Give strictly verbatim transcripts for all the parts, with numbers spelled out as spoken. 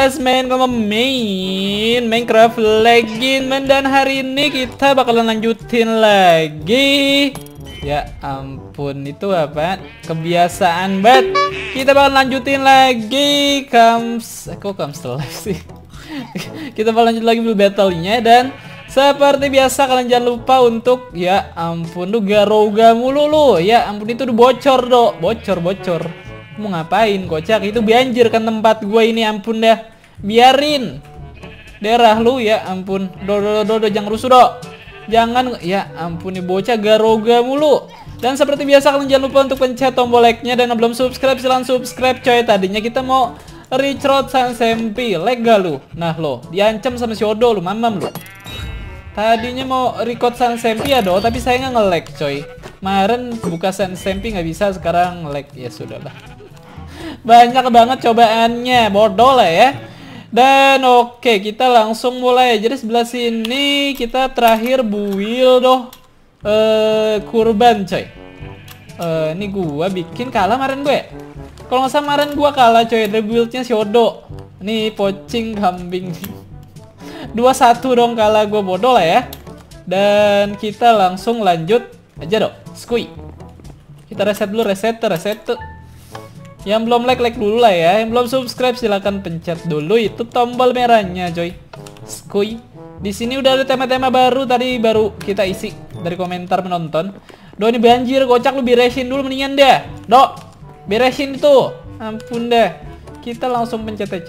guys, main sama main Minecraft lagi, men. Dan hari ini kita bakalan lanjutin lagi. Ya ampun, itu apa? Kebiasaan banget. Kita bakalan lanjutin lagi Comes, eh, kok Comes to Life sih? Kita bakal lanjut lagi dulu battle-nya. Dan seperti biasa kalian jangan lupa untuk, ya ampun, lu garoga mulu lu. Ya ampun, itu udah bocor dok, bocor bocor. Mau ngapain kocak? Itu banjir kan tempat gue ini, ampun dah. Biarin daerah lu, ya ampun. Do do do, do jangan rusuh dok. Jangan, ya ampun, nih bocah garoga mulu. Dan seperti biasa kalian jangan lupa untuk pencet tombol like-nya. Dan belum subscribe silahkan subscribe coy. Tadinya kita mau reach road Sansempi, lag gak lu? Nah lo, diancam sama si Odo lu, mamam lu. Tadinya mau record Sansempi ya do, tapi saya nggak nge-lag coy. Kemarin buka Sansempi nggak bisa, sekarang lag. Ya sudahlah. Banyak banget cobaannya, bodoh lah ya. Dan oke, kita langsung mulai. Jadi sebelah sini kita terakhir build doh eh kurban coy. Eh ini gua bikin kalah kemarin gue. Kalau nggak salah kemarin gua kalah coy, rebuildnya si Odo. Nih pocing kambing. dua satu dong kalah gua, bodoh lah ya. Dan kita langsung lanjut aja dong. Skui. Kita reset dulu, reset, reset. Yang belum like, like dulu lah ya. Yang belum subscribe silahkan pencet dulu itu tombol merahnya coy. Skui. Di sini udah ada tema-tema baru, tadi baru kita isi dari komentar penonton. Do ini banjir, kocak, lu beresin dulu mendingan deh. Dok, beresin itu. Ampun dah. Kita langsung pencet aja.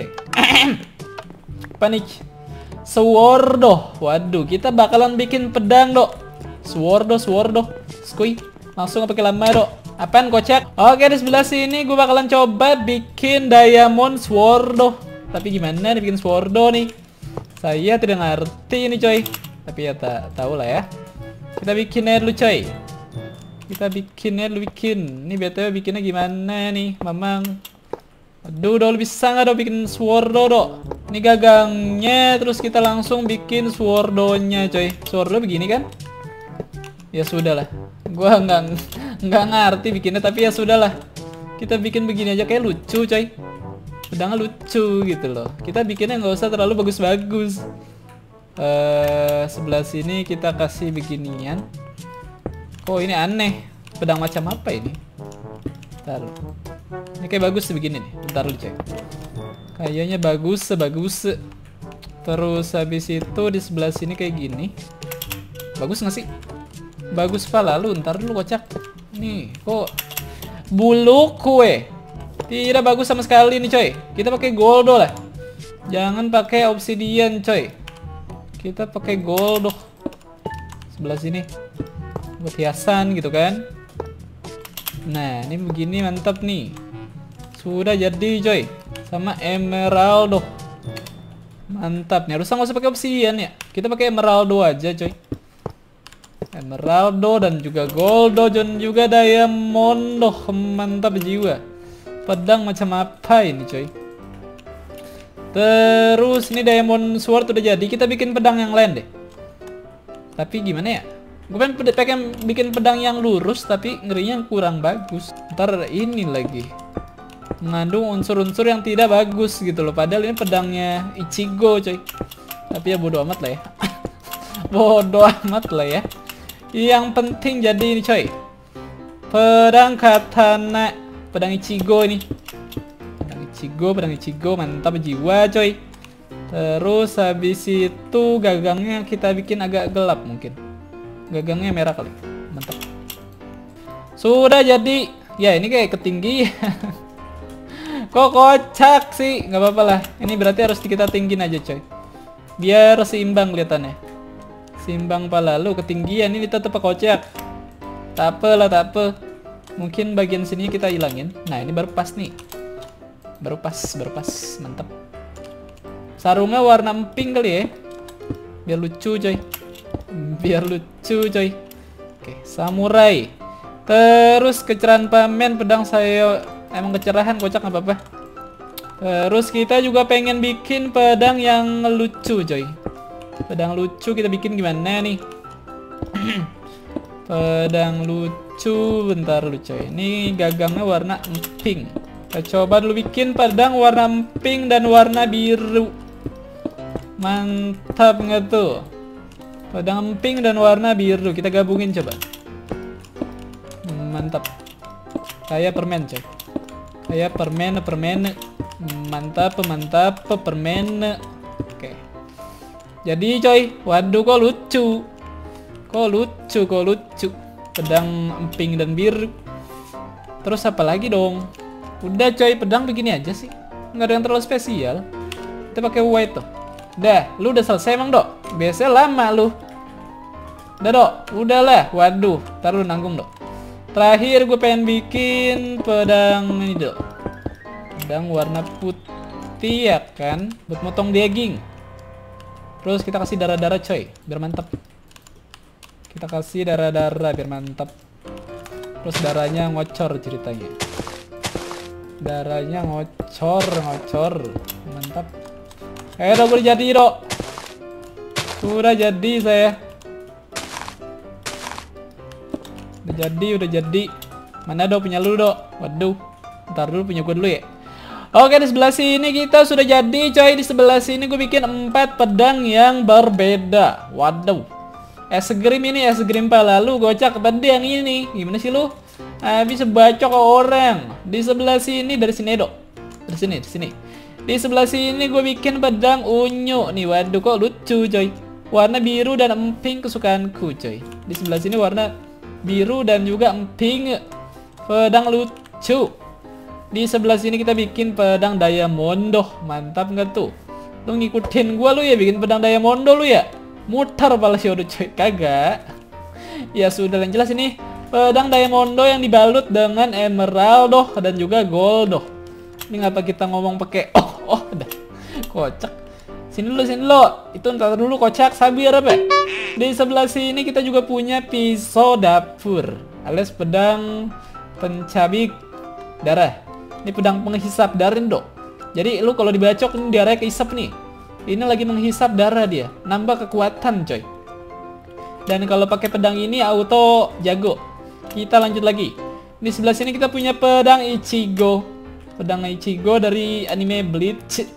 Panik. Swordo. Waduh, kita bakalan bikin pedang dok. Swordo, Swordo. Skui. Langsung pakai lama dok. Apaan kocak? Oke, di sebelah sini gue bakalan coba bikin diamond swordo. Tapi gimana nih bikin swordo nih? Saya tidak ngerti ini coy. Tapi ya tak tahu lah ya. Kita bikinnya dulu coy. Kita bikinnya dulu bikin. Ini B T W bikinnya gimana nih, Mamang? Aduh, udah bisa nggak dong bikin swordo dok? Ini gagangnya, terus kita langsung bikin swordonya coy. Swordo begini kan? Ya sudah lah. Gua nggak nggak ngerti bikinnya, tapi ya sudahlah. Kita bikin begini aja, kayak lucu coy. Pedangnya lucu gitu loh. Kita bikinnya nggak usah terlalu bagus-bagus. Uh, sebelah sini kita kasih beginian. Kok ini aneh? Pedang macam apa ini? Bentar. Ini kayak bagus begini nih. Bentar dulu coy. Kayaknya bagus, sebagus. Terus habis itu di sebelah sini kayak gini. Bagus nggak sih? Bagus pala lu, ntar dulu kocak. Nih, kok bulu kue. Tidak bagus sama sekali nih coy. Kita pakai goldo lah. Jangan pakai obsidian coy. Kita pakai goldo. Sebelah sini buat hiasan gitu kan. Nah, ini begini mantap nih. Sudah jadi coy. Sama emeraldo. Mantap nih. Harusnya nggak usah pakai obsidian ya. Kita pakai emeraldo aja coy. Emeraldo dan juga goldo dan juga diamond. Doh, mantap jiwa. Pedang macam apa ini coy? Terus ini diamond sword udah jadi. Kita bikin pedang yang lain deh. Tapi gimana ya? Gue pengen, pengen bikin pedang yang lurus, tapi ngerinya kurang bagus. Ntar ini lagi mengandung unsur-unsur yang tidak bagus gitu loh. Padahal ini pedangnya Ichigo coy. Tapi ya bodo amat lah ya. Bodo amat lah ya. Yang penting jadi ini coy. Pedang katana. Pedang Ichigo ini. Pedang Ichigo, pedang Ichigo. Mantap jiwa coy. Terus habis itu gagangnya kita bikin agak gelap mungkin. Gagangnya merah kali. Mantap. Sudah jadi. Ya ini kayak ketinggian. Kok kocak sih? Gak apa-apa lah. Ini berarti harus kita tinggiin aja coy. Biar seimbang kelihatannya. Simbang pala lu, ketinggian ini tetap kocak. Tak apa lah, tak apa. Mungkin bagian sini kita hilangin. Nah ini baru pas nih. Baru pas, baru pas, mantap. Sarungnya warna pink kali ya. Biar lucu coy. Biar lucu coy. Oke, samurai. Terus kecerahan pamen pedang saya emang kecerahan, kocak nggak apa-apa. Terus kita juga pengen bikin pedang yang lucu coy. Pedang lucu kita bikin gimana nih? Pedang lucu, bentar lucu. Ini gagangnya warna pink. Kita coba dulu bikin pedang warna pink dan warna biru. Mantap nggak tuh? Pedang pink dan warna biru kita gabungin coba. Mantap. Kayak permen coy. Kayak permen permen. Mantap mantap permen. Oke. Jadi coy, waduh kok lucu. Kok lucu, kok lucu. Pedang pink dan biru. Terus apa lagi dong? Udah coy, pedang begini aja sih. Nggak ada yang terlalu spesial. Kita pakai white tuh. Udah, lu udah selesai emang dok? Biasanya lama lu. Udah dok, udahlah. Waduh, ntar lu nanggung dok. Terakhir gue pengen bikin pedang ini dok. Pedang warna putih ya kan, buat motong daging. Terus kita kasih darah-darah coy, biar mantap. Kita kasih darah-darah biar mantap. Terus darahnya ngocor ceritanya. Darahnya ngocor, ngocor. Mantap. Eh, udah boleh jadi dok. Udah jadi saya. Udah jadi, udah jadi. Mana dok punya lu dok? Waduh. Ntar dulu punya gue dulu ya. Oke, di sebelah sini kita sudah jadi coy. Di sebelah sini gue bikin empat pedang yang berbeda. Waduh. Es krim ini, es krim pala lu gocak pedang ini. Gimana sih lu? Habis bacok ke orang. Di sebelah sini, dari sini dok. Dari sini, di sini. Di sebelah sini gue bikin pedang unyu nih. Waduh kok lucu coy. Warna biru dan emping kesukaanku coy. Di sebelah sini warna biru dan juga emping. Pedang lucu. Di sebelah sini kita bikin pedang diamondo. Mantap nggak tuh? Lu ngikutin gua lu ya bikin pedang diamondo lu ya? Mutar pala sih udah coy. Kagak. Ya sudah, yang jelas ini pedang diamondo yang dibalut dengan emerald dan juga gold. Ini ngapa kita ngomong pakai oh oh dah. Kocak. Sini dulu, sini lo. Itu ntar dulu kocak, sabar apa? Di sebelah sini kita juga punya pisau dapur alias pedang pencabik darah. Ini pedang penghisap darah dok. Jadi lu kalau dibacok ini darahnya kehisap nih. Ini lagi menghisap darah dia, nambah kekuatan coy. Dan kalau pakai pedang ini auto jago. Kita lanjut lagi. Di sebelah sini kita punya pedang Ichigo. Pedang Ichigo dari anime Bleach.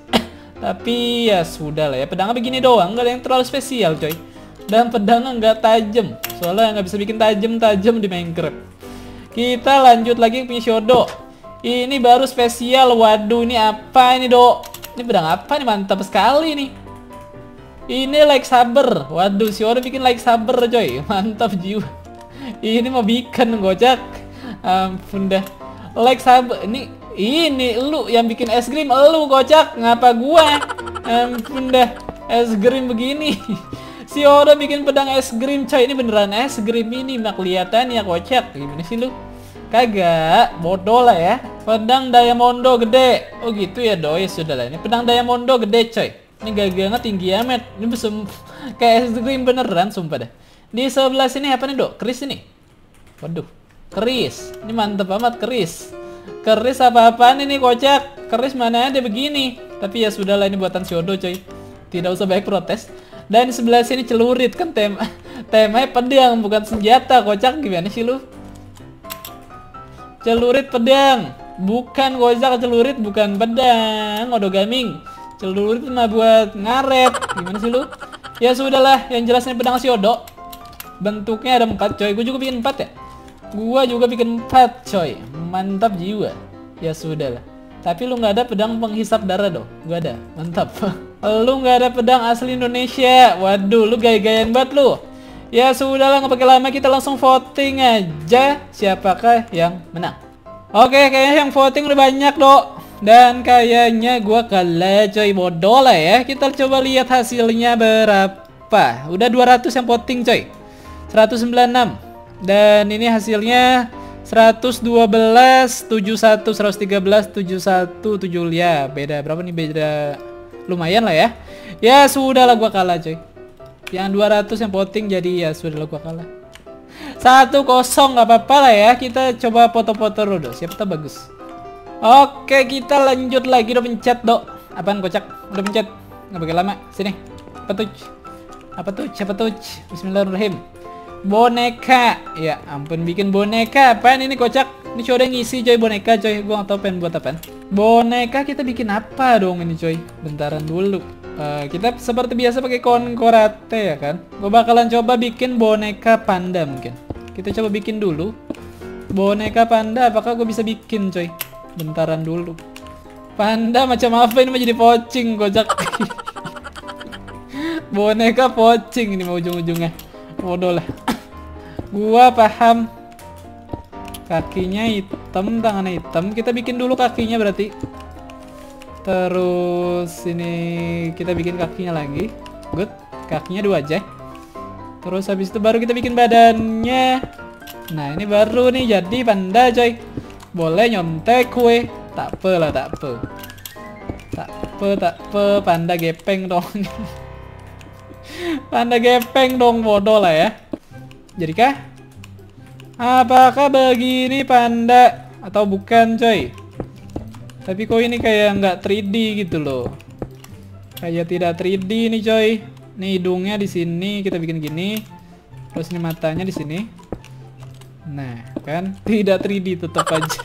Tapi ya sudah lah ya. Pedangnya begini doang, nggak ada yang terlalu spesial coy. Dan pedangnya nggak tajam. Soalnya nggak bisa bikin tajam-tajam di Minecraft. Kita lanjut lagi punya Shodo. Ini baru spesial. Waduh, ini apa ini dok? Ini pedang apa nih? Mantap sekali nih. Ini lightsaber. Waduh, si orang bikin lightsaber coy. Mantap jiwa. Ini mau bikin gocak. Ampun dah. Lightsaber. Ini ini lu yang bikin es krim. Lu gocak. Ngapa gua? Ampun dah. Es krim begini. Si Oda bikin pedang es krim coy. Ini beneran es krim ini. Mak kelihatannya kocak. Gimana sih lu? Kagak, bodoh lah ya. Pedang diamondo gede. Oh gitu ya doi, sudah lah. Ini pedang diamondo gede coy. Ini gagangnya tinggi amat. Ini bisa kayak es krim beneran, sumpah dah. Di sebelah sini apa nih dok? Keris ini. Waduh, keris. Ini mantep amat keris. Keris apa-apaan ini kocak. Keris mana ada begini. Tapi ya sudah lah, ini buatan Shodo coy. Tidak usah banyak protes. Dan di sebelah sini celurit kan tema. Temanya pedang bukan senjata kocak. Gimana sih lu? Celurit pedang, bukan gojak. Celurit bukan pedang. Odo gaming. Celurit mah buat ngaret. Gimana sih lu? Ya sudahlah, yang jelasnya pedang si Odo. Bentuknya ada empat coy. Gue juga bikin empat ya. Gua juga bikin empat coy. Mantap jiwa. Ya sudahlah. Tapi lu nggak ada pedang penghisap darah dong. Gua ada. Mantap. Lu nggak ada pedang asli Indonesia. Waduh, lu gaya-gayaan banget lu. Ya sudahlah, nggak pakai lama, kita langsung voting aja siapakah yang menang. Oke, kayaknya yang voting udah banyak dok. Dan kayaknya gua kalah coy, bodoh lah ya. Kita coba lihat hasilnya berapa. Udah dua ratus yang voting coy. seratus sembilan puluh enam. Dan ini hasilnya seratus dua belas, tujuh puluh satu, seratus tiga belas, tujuh puluh satu, tujuh puluh. Ya beda berapa nih, beda lumayan lah ya. Ya sudahlah, gua kalah coy. Yang dua ratus yang voting, jadi ya sudah gua kalah. Satu kosong, nggak apa-apa lah ya. Kita coba foto-foto dulu, siapa tahu bagus. Oke, kita lanjut lagi. Udah pencet dok. Apaan kocak? Udah pencet. Nggak pakai lama. Sini. Apa tuh? Apa tuh? Siapa tuh? Bismillahirrahmanirrahim. Boneka. Ya ampun, bikin boneka. Apaan ini kocak? Ini coy udah ngisi coy boneka coy. Gue gak tau pengen buat apaan. Boneka kita bikin apa dong ini coy? Bentaran dulu. Uh, kita seperti biasa pakai konkorate ya kan. Gue bakalan coba bikin boneka panda mungkin. Kita coba bikin dulu. Boneka panda apakah gue bisa bikin coy? Bentaran dulu. Panda macam apa ini mau jadi pocing kocak. Boneka pocing ini mau ujung-ujungnya. Bodoh lah. Gua paham. Kakinya hitam, tangannya hitam. Kita bikin dulu kakinya berarti. Terus ini kita bikin kakinya lagi. Good. Kakinya dua aja. Terus habis itu baru kita bikin badannya. Nah ini baru nih jadi panda coy. Boleh nyontek kue. Tak apa lah, tak apa. Tak apa, tak apa. Panda gepeng dong. Panda gepeng dong, bodoh lah ya. Jadikah? Apakah begini panda? Atau bukan coy? Tapi kok ini kayak nggak tiga D gitu loh. Kayak tidak tiga D nih coy. Nih hidungnya di sini kita bikin gini. Terus ini matanya di sini. Nah kan tidak tiga D tetap aja.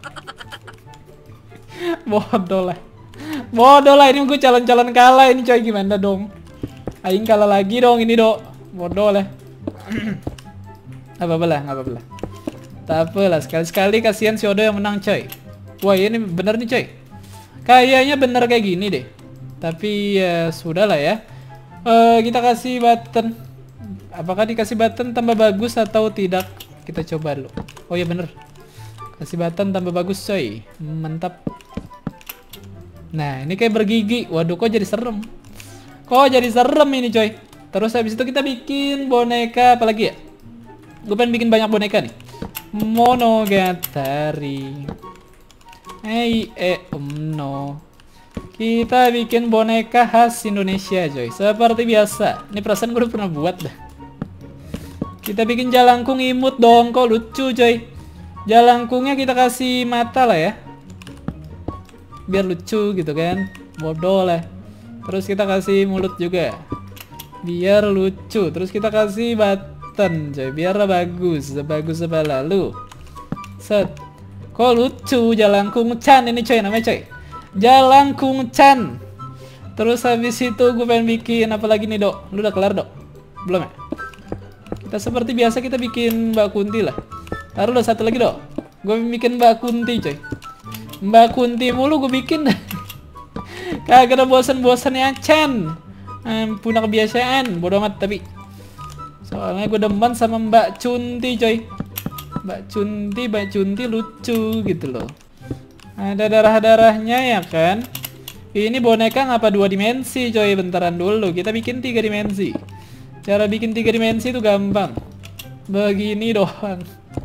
Bodoh lah. Bodoh lah, ini gue calon-calon kalah ini coy, gimana dong? Aing kalah lagi dong ini dok. Bodoh lah. Apa-apa lah, apa-apa lah. Tak apa lah, sekali-sekali kasihan si Odo yang menang coy. Wah ini bener nih coy. Kayaknya bener kayak gini deh. Tapi ya sudah lah ya. uh, Kita kasih button. Apakah dikasih button tambah bagus atau tidak? Kita coba dulu. Oh iya bener. Kasih button tambah bagus coy. Mantap. Nah ini kayak bergigi. Waduh kok jadi serem. Kok jadi serem ini coy. Terus habis itu kita bikin boneka apa lagi ya? Gue pengen bikin banyak boneka nih. Monogatari. Hey, eh, um, no. Kita bikin boneka khas Indonesia, coy. Seperti biasa. Ini perasaan gue udah pernah buat dah. Kita bikin jalangkung imut dong. Kok lucu, coy. Jalangkungnya kita kasih mata lah ya. Biar lucu gitu kan. Bodoh lah. Terus kita kasih mulut juga. Biar lucu. Terus kita kasih button coy, biar bagus, sebagus apa lalu. Set. Kok lucu Jalangkung Chan ini coy namanya coy. Jalangkung Chan. Terus habis itu gue pengen bikin apa lagi nih dok? Lu udah kelar dok? Belum ya? Kita seperti biasa kita bikin Mbak Kunti lah. Taruh udah satu lagi dok. Gue bikin Mbak Kunti coy. Mbak Kunti mulu gue bikin. Kagak ada bosan-bosan ya Chan. Um, punya kebiasaan bodo amat tapi. Soalnya gue demen sama Mbak Cunti coy. Mbak Cunti, Mbak Cunti lucu gitu loh. Ada darah-darahnya ya kan. Ini boneka ngapa dua dimensi coy. Bentaran dulu, kita bikin tiga dimensi. Cara bikin tiga dimensi itu gampang. Begini doang.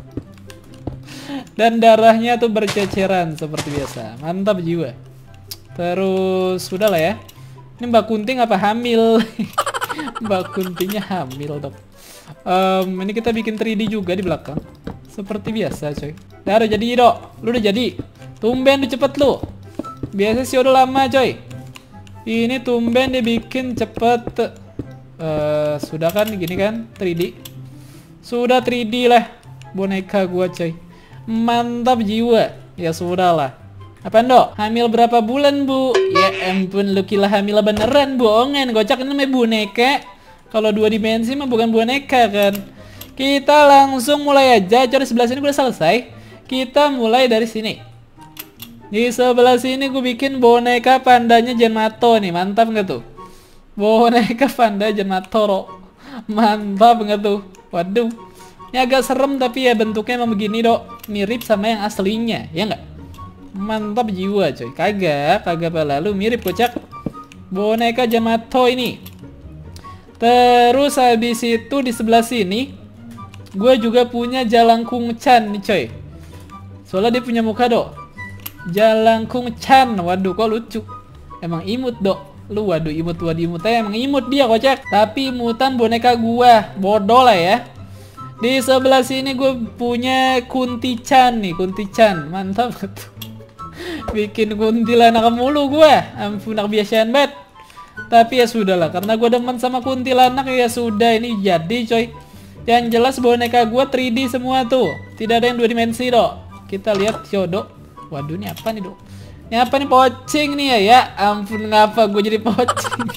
Dan darahnya tuh berceceran seperti biasa. Mantap jiwa. Terus sudah lah ya. Ini Mbak Kunti ngapa hamil? Mbak Kuntinya hamil dok. Um, ini kita bikin tiga D juga di belakang. Seperti biasa coy. Udah udah jadi dok. Lu udah jadi. Tumben lu cepet lu. Biasa sih udah lama coy. Ini tumben dia bikin cepet. uh, Sudah kan gini kan tiga D. Sudah tiga D lah boneka gua coy. Mantap jiwa. Ya sudah lah. Apaan dok? Hamil berapa bulan bu? Ya ampun lu kira hamil beneran. Bohongan. Gocak ini namanya boneka. Kalau dua dimensi mah bukan boneka kan. Kita langsung mulai aja. Coba di sebelah sini gue udah selesai. Kita mulai dari sini. Di sebelah sini gue bikin boneka pandanya Janmato nih. Mantap nggak tuh? Boneka panda Janmato. Mantap nggak tuh? Waduh. Ini agak serem tapi ya bentuknya emang begini dok. Mirip sama yang aslinya. Ya nggak? Mantap jiwa coy. Kagak. Kagak lalu mirip kocak. Boneka Janmato ini. Terus habis itu di sebelah sini gue juga punya Jalangkung Chan nih coy. Soalnya dia punya muka dok. Jalangkung Chan. Waduh kok lucu. Emang imut dok. Lu waduh imut waduh imut aja. Emang imut dia kocak. Tapi imutan boneka gua. Bodoh lah ya. Di sebelah sini gue punya Kunti Chan nih. Kunti Chan. Mantap betul. Bikin kuntilanak mulu gue. Ampun kebiasaan banget. Tapi ya sudahlah, karena gue demen sama kuntilanak ya sudah ini jadi coy. Yang jelas boneka gue tiga D semua tuh. Tidak ada yang dua dimensi dok. Kita lihat Siodo. Waduh, ini apa nih, Dok? Ini apa nih, pocing nih ya? Ya ampun, ngapa gue jadi pocing?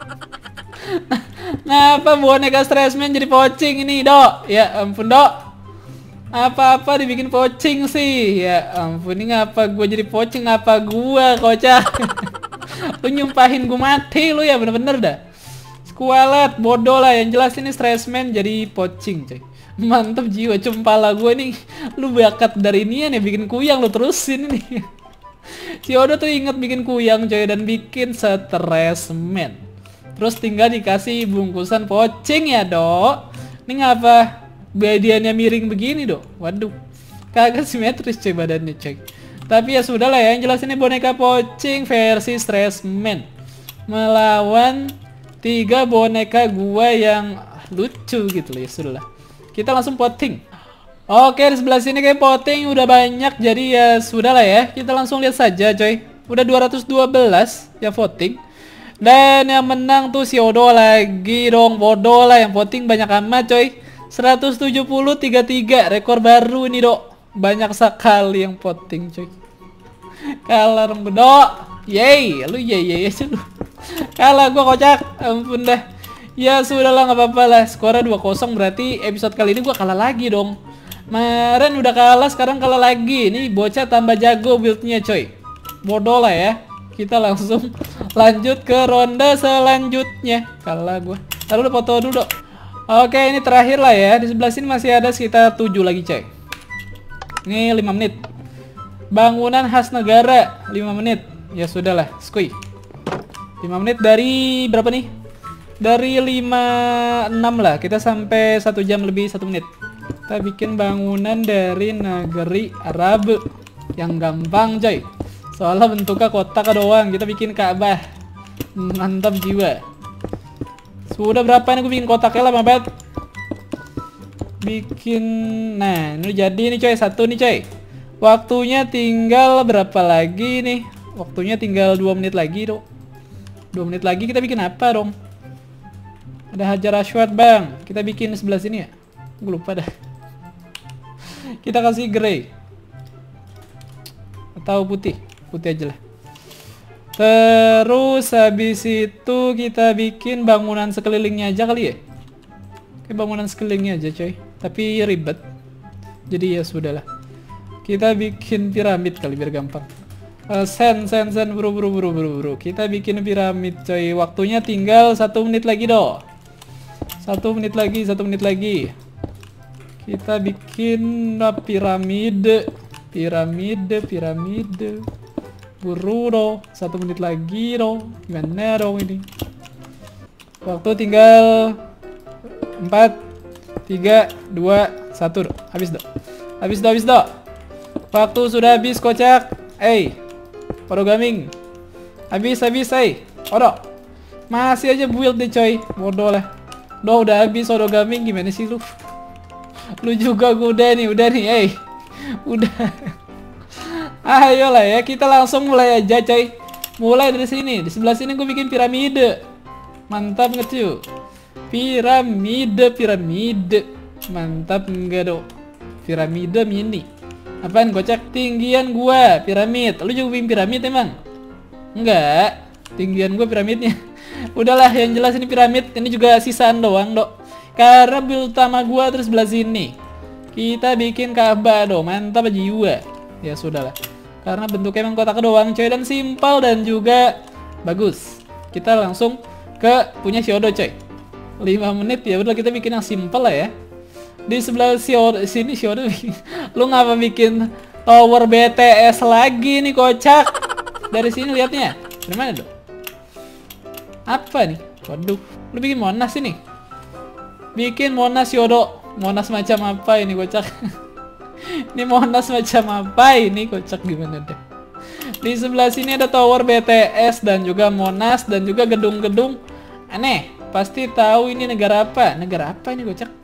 Ngapa boneka Stressman jadi pocing ini, Dok? Ya ampun, Dok. Apa-apa dibikin pocing sih. Ya ampun, ini ngapa gue jadi pocing? Ngapa gue, kocak? Lu nyumpahin gue mati lu ya, bener-bener dah. Squalet, bodoh lah. Yang jelas ini Stressman jadi pocing, coy. Mantap jiwa, cempala gue nih. Lu bakat dari ini ya, bikin kuyang lu terusin nih. Si Odo tuh inget bikin kuyang, coy, dan bikin Stressman. Terus tinggal dikasih bungkusan pocing ya, Dok. Ini ngapa badannya miring begini, Dok? Waduh, kagak simetris, coy, badannya, coy. Tapi ya sudah lah ya, yang jelas ini boneka pocing versi Stressman melawan tiga boneka gua yang lucu gitu loh, ya sudah lah. Kita langsung voting. Oke, di sebelah sini kayak voting udah banyak, jadi ya sudah lah ya. Kita langsung lihat saja, coy. Udah dua ratus dua belas ya voting. Dan yang menang tuh si Odo lagi dong, bodoh lah, yang voting banyak amat, coy. seratus tujuh puluh tiga puluh tiga, rekor baru ini, Dok. Banyak sekali yang voting, coy. Kalah dong, Dok. Yeay, lu yeay yeay aja lu. Kalah gua, kocak. Ampun dah. Ya sudahlah, nggak apa-apa lah. Skornya dua kosong, berarti episode kali ini gua kalah lagi dong. Kemarin udah kalah, sekarang kalah lagi. Ini bocah tambah jago build-nya, coy. Bodoh lah ya. Kita langsung lanjut ke ronde selanjutnya. Kalah gua. Lalu udah foto dulu, Dok. Oke, ini terakhir lah ya. Di sebelah sini masih ada sekitar tujuh lagi, coy. Ini lima menit. Bangunan khas negara lima menit. Ya sudahlah, skuy. lima menit dari berapa nih? Dari lima enam lah, kita sampai satu jam lebih satu menit. Kita bikin bangunan dari negeri Arab yang gampang, coy. Soalnya bentuknya kotak doang. Kita bikin Ka'bah. Mantap jiwa. Sudah berapa nih gue bikin kotaknya lama banget. Bikin, nah ini jadi nih, coy, satu nih, coy. Waktunya tinggal berapa lagi nih? Waktunya tinggal dua menit lagi, Dok. dua menit lagi kita bikin apa dong? Ada Hajar Aswad, Bang. Kita bikin sebelah sini ya. Gue lupa dah. Kita kasih grey atau putih. Putih aja lah. Terus habis itu kita bikin bangunan sekelilingnya aja kali ya. Oke, bangunan sekelilingnya aja, coy. Tapi ribet. Jadi ya sudahlah. Kita bikin piramid kali biar gampang. Uh, sen sen sen buru buru buru buru buru. Kita bikin piramid, coy. Waktunya tinggal satu menit lagi, doh. Satu menit lagi, satu menit lagi. Kita bikin uh, piramid, piramid, piramid. Buru doh. Satu menit lagi, doh. Gimana dong ini? Waktu tinggal empat, tiga, dua, satu. Habis, doh. Habis, doh, habis, doh. Waktu sudah habis, kocak. Eh, Odo Gaming. Habis, habis, eh. Odo. Masih aja build deh, coy. Bodoh lah. Doh, udah habis Odo Gaming. Gimana sih lu? Lu juga gue udah nih, udah nih, eh. Udah. Ayolah ya, kita langsung mulai aja, coy. Mulai dari sini. Di sebelah sini gue bikin piramide. Mantap nggak, cuy? Piramide, piramide. Mantap enggak, Dok? Piramide mini. Apaan, kocak? Tinggian gua piramid. Lu juga bikin piramid emang? Enggak. Tinggian gua piramidnya. Udahlah, yang jelas ini piramid. Ini juga sisaan doang, Dok. Karena build utama gua terus sebelah sini. Kita bikin Ka'bah, Dok. Mantap jiwa. Ya sudahlah. Karena bentuknya emang kotak doang, coy, dan simpel dan juga bagus. Kita langsung ke punya si Odo, coy. lima menit ya udah, kita bikin yang simpel lah ya. Di sebelah si Odo, sini si Odo. Lu ngapa bikin tower B T S lagi nih, kocak? Dari sini liatnya. Dari mana, Dok? Apa nih? Waduh, lu bikin Monas ini. Bikin Monas si Odo. Monas macam apa ini, kocak? Ini Monas macam apa ini, kocak, gimana deh? Di sebelah sini ada tower B T S dan juga Monas dan juga gedung-gedung aneh. Pasti tahu ini negara apa? Negara apa ini, kocak?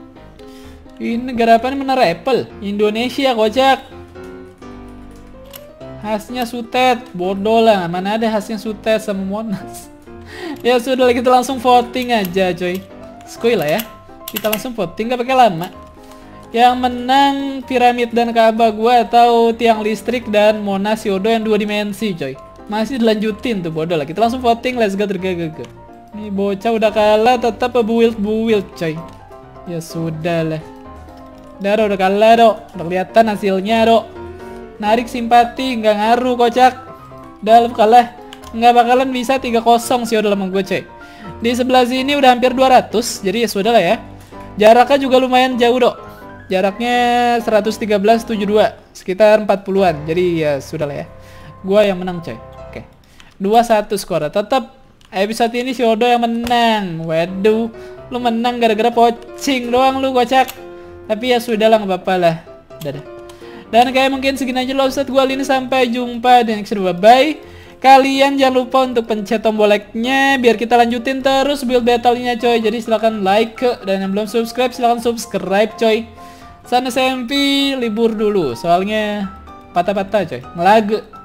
Ini negara apa nih? Menara Apple. Indonesia, kocak. Khasnya Sutet. Bodoh lah, mana ada khasnya Sutet sama Monas. Ya sudah, kita langsung voting aja, coy. Skuy lah ya. Kita langsung voting, gak pakai lama. Yang menang piramid dan Ka'bah gua atau tiang listrik dan Monas Yodo yang dua dimensi coy. Masih dilanjutin tuh bodoh lah. Kita langsung voting, let's go tergagak. Nih bocah udah kalah tetap build-build coy. Ya sudah lah. Udah udah kalah dok. Udah kelihatan hasilnya dok. Narik simpati nggak ngaruh kocak. Udah lu kalah. Nggak bakalan bisa tiga kosong sih udah lama gue coy. Di sebelah sini udah hampir dua ratus. Jadi ya sudah lah ya. Jaraknya juga lumayan jauh dok. Jaraknya seratus tiga belas tujuh puluh dua. Sekitar empat puluhan. Jadi ya sudah lah ya. Gua yang menang coy. Oke. dua satu skor. Tetap episode ini si Odo yang menang. Waduh. Lu menang gara-gara pocing doang lu kocak. Tapi ya sudah lah, nggak apa-apa lah. Dadah. Dan kayak mungkin segini aja loh Ustadz gua kali ini. Sampai jumpa di next video. Bye. Kalian jangan lupa untuk pencet tombol like-nya biar kita lanjutin terus build battle-nya coy. Jadi silahkan like, dan yang belum subscribe silahkan subscribe coy. Sana S M P libur dulu soalnya patah-patah coy, ngelagu.